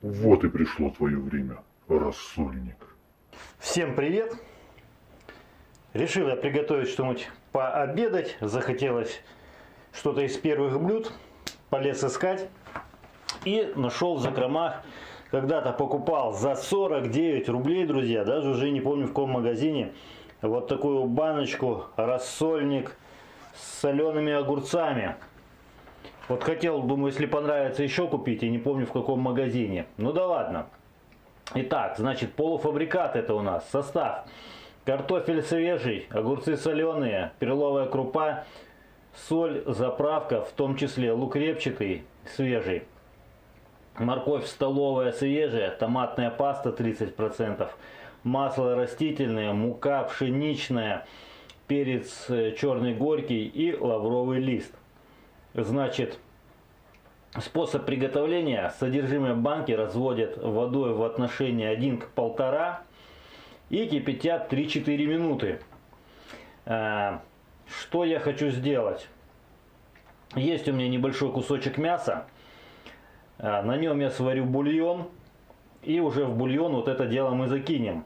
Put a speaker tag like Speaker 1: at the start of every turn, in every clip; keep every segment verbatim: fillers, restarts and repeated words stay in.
Speaker 1: Вот и пришло твое время, рассольник.
Speaker 2: Всем привет! Решил я приготовить что-нибудь пообедать. Захотелось что-то из первых блюд. Полез искать. И нашел в закромах. Когда-то покупал за сорок девять рублей, друзья. Даже уже не помню в каком магазине. Вот такую баночку рассольник с солеными огурцами. Вот хотел, думаю, если понравится, еще купить. И не помню в каком магазине. Ну да ладно. Итак, значит, полуфабрикат это у нас. Состав. Картофель свежий, огурцы соленые, перловая крупа, соль, заправка, в том числе лук репчатый свежий, морковь столовая свежая, томатная паста тридцать процентов, масло растительное, мука пшеничная, перец черный горький и лавровый лист. Значит, способ приготовления. Содержимое банки разводят водой в отношении один к полтора и кипятят три-четыре минуты. Что я хочу сделать? Есть у меня небольшой кусочек мяса. На нем я сварю бульон. И уже в бульон вот это дело мы закинем.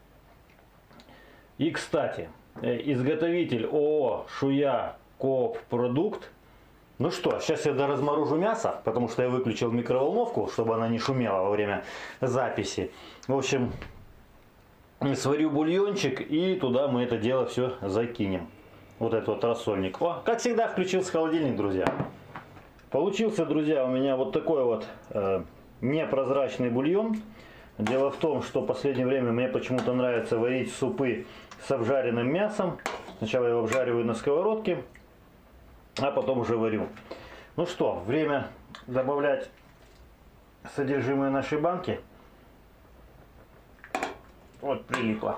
Speaker 2: И, кстати, изготовитель ООО Шуя Коop Продукт. Ну что, сейчас я доразморожу мясо, потому что я выключил микроволновку, чтобы она не шумела во время записи. В общем, сварю бульончик и туда мы это дело все закинем. Вот этот вот рассольник. О, как всегда, включился холодильник, друзья. Получился, друзья, у меня вот такой вот э, непрозрачный бульон. Дело в том, что в последнее время мне почему-то нравится варить супы с обжаренным мясом. Сначала я его обжариваю на сковородке, а потом уже варю. Ну что, время добавлять содержимое нашей банки. Вот прилипло.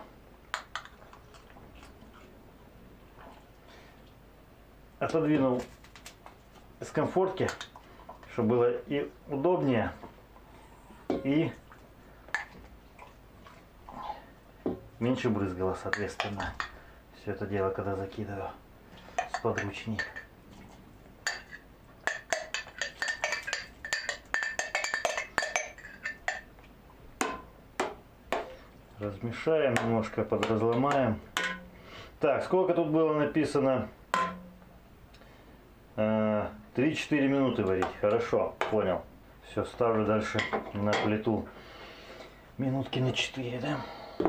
Speaker 2: Отодвинул из комфортки, чтобы было и удобнее, и меньше брызгало, соответственно. Все это дело, когда закидываю сподручней. Размешаем немножко, подразломаем. Так, сколько тут было написано? три-четыре минуты варить. Хорошо, понял. Все, ставлю дальше на плиту. Минутки на четыре, да?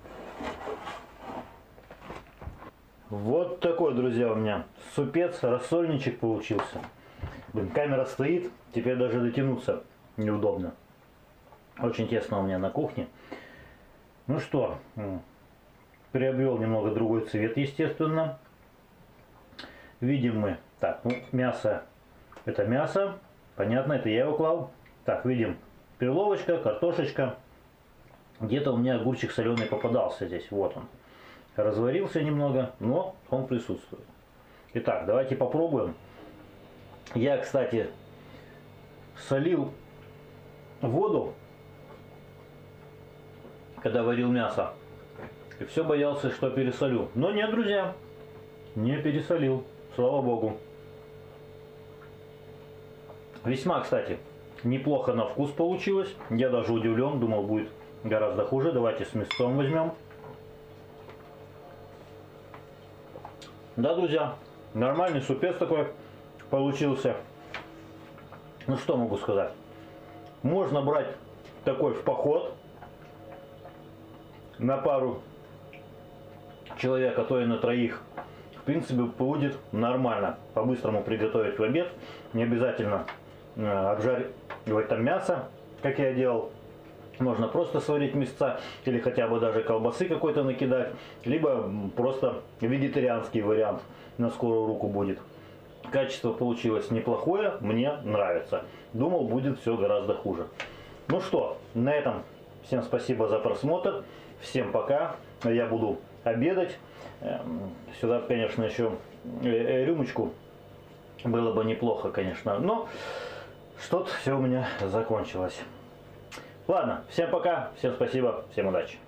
Speaker 2: Вот такой, друзья, у меня супец, рассольничек получился. Блин, камера стоит, теперь даже дотянуться неудобно. Очень тесно у меня на кухне. Ну что, приобрел немного другой цвет, естественно. Видим мы, так, ну, мясо, это мясо, понятно, это я его клал. Так, видим, перловочка, картошечка. Где-то у меня огурчик соленый попадался здесь, вот он. Разварился немного, но он присутствует. Итак, давайте попробуем. Я, кстати, солил воду, когда варил мясо. И все боялся, что пересолю. Но нет, друзья, не пересолил. Слава богу. Весьма, кстати, неплохо на вкус получилось. Я даже удивлен, думал, будет гораздо хуже. Давайте с мясом возьмем. Да, друзья, нормальный супец такой получился. Ну что могу сказать. Можно брать такой в поход. На пару человек, а то и на троих. В принципе, будет нормально. По-быстрому приготовить в обед. Не обязательно э, обжаривать там мясо, как я делал. Можно просто сварить мясца, или хотя бы даже колбасы какой-то накидать. Либо просто вегетарианский вариант на скорую руку будет. Качество получилось неплохое, мне нравится. Думал, будет все гораздо хуже. Ну что, на этом всем спасибо за просмотр. Всем пока. Я буду обедать. Сюда, конечно, еще рюмочку было бы неплохо, конечно. Но что-то все у меня закончилось. Ладно, всем пока, всем спасибо, всем удачи.